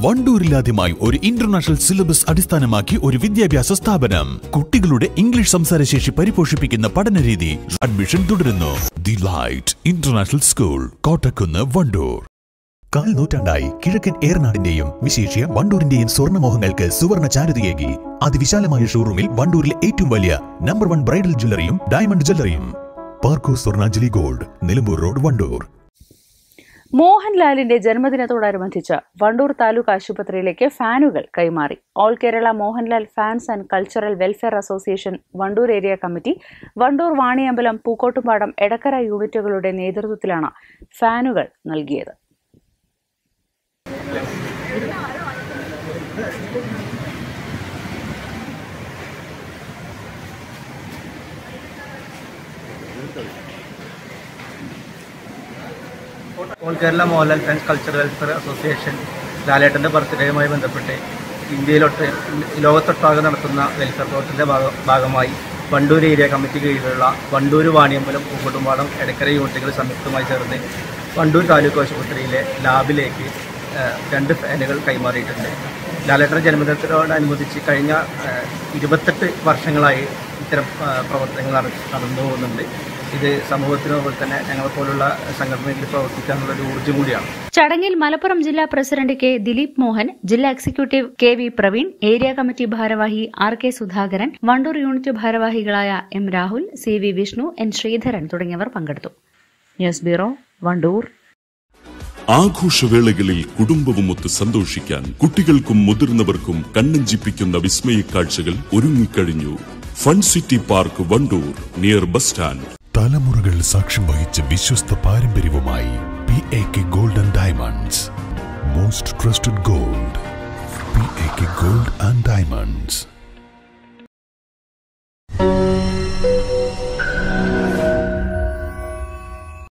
വണ്ടൂരിലാദ്യമായി ഒരു international syllabus അടിസ്ഥാനമാക്കി ഒരു വിദ്യാഭ്യാസ സ്ഥാപനം. കുട്ടികളുടെ ഇംഗ്ലീഷ് സംസാരശേഷി പരിപോഷിപ്പിക്കുന്ന പഠനരീതി. അഡ്മിഷൻ തുടരുന്നു. The light international school, Kottakkunnu, Wandoor. കാൽ നൂറ്റാണ്ടായി കിഴക്കൻ ഏറനാടിന്റെയും വിശേഷ്യ വണ്ടൂരിന്റെയും സ്വർണ്ണമോഹങ്ങൾക്ക് സുവർണ ചാരുതയേകി അതിവിശാലമായ ഷോറൂമിൽ വണ്ടൂരിലെ ഏറ്റവും വലിയ നമ്പർ 1 ബ്രൈഡൽ ജ്വല്ലറിയും ഡയമണ്ട് ജ്വല്ലറിയും. Parco Swarnanjali gold, Nilambur road, Wandoor. മോഹൻലാലിന്റെ ജന്മദിനത്തോടനുബന്ധിച്ച് വണ്ടൂർ താലൂക്ക് ആശുപത്രിയിലേക്ക് ഫാനുകൾ കൈമാറി. All Kerala Mohanlal fans and cultural welfare association Wandoor area committee, Wandoor Vaniyambalam, Pookkottumpadam, Edakkara യൂണിറ്റുകളുടെ നേതൃത്വത്തിലാണ് ഫാനുകൾ നൽകിയത്. All Kerala Mohanlal fans cultural welfare association ലാലേട്ടൻ്റെ ബർത്ത്ഡേയുമായി ബന്ധപ്പെട്ട് ലോകത്തൊട്ടാകെ നടത്തുന്ന വെൽഫെയർ പ്രവർത്തനത്തിൻ്റെ ഭാഗമായി വണ്ടൂർ ഏരിയ കമ്മിറ്റി കീഴിലുള്ള വണ്ടൂർ, വാണിയമ്പലം, പൂക്കോട്ടുംപാടം, എടക്കര യൂണിറ്റുകൾ സംയുക്തമായി ചേർന്ന് വണ്ടൂർ താലൂക്ക് ആശുപത്രിയിലെ ലാബിലേക്ക് 2 ഫാനുകൾ കൈമാറിയിട്ടുണ്ട്. ലാലേട്ടൻ്റെ ജന്മദിനത്തോടനുബന്ധിച്ച് കഴിഞ്ഞ 28 വർഷങ്ങളായി ഇത്തരം പ്രവർത്തനങ്ങൾ നടന്നു പോകുന്നുണ്ട്. ഇത് സമൂഹത്തിനോട് തന്നെ ഞങ്ങളെപ്പോലുള്ള സംഘടനയിൽ പ്രവർത്തിക്കാനുള്ള ഒരു ഊർജ്ജം കൂടിയാണ്. ചടങ്ങിൽ മലപ്പുറം ജില്ലാ പ്രസിഡന്റ് കെ ദിലീപ് മോഹൻ, ജില്ലാ executive K V Praveen, area committee ഭാരവാഹി R K Sudhakaran, Wandoor unit ഭാരവാഹികളായ M Rahul, C V Vishnu, N Sreedharan തുടങ്ങിയവർ പങ്കെടുത്തു. News bureau, Wandoor. ആഘോഷവേളകളിൽ കുടുംബവുമൊത്ത് സന്തോഷിക്കാൻ കുട്ടികൾക്കും മുതിർന്നവർക്കും കണ്ണഞ്ചിപ്പിക്കുന്ന വിസ്മയ കാഴ്ചകൾ ഒരുങ്ങിക്കഴിഞ്ഞു. Fun city park, Wandoor, near bus stand. തലമുറകൾ സാക്ഷ്യം വഹിച്ച വിശ്വസ്ത പാരമ്പര്യവുമായി PAK Gold and Diamonds. Most trusted gold. PAK Gold and Diamonds.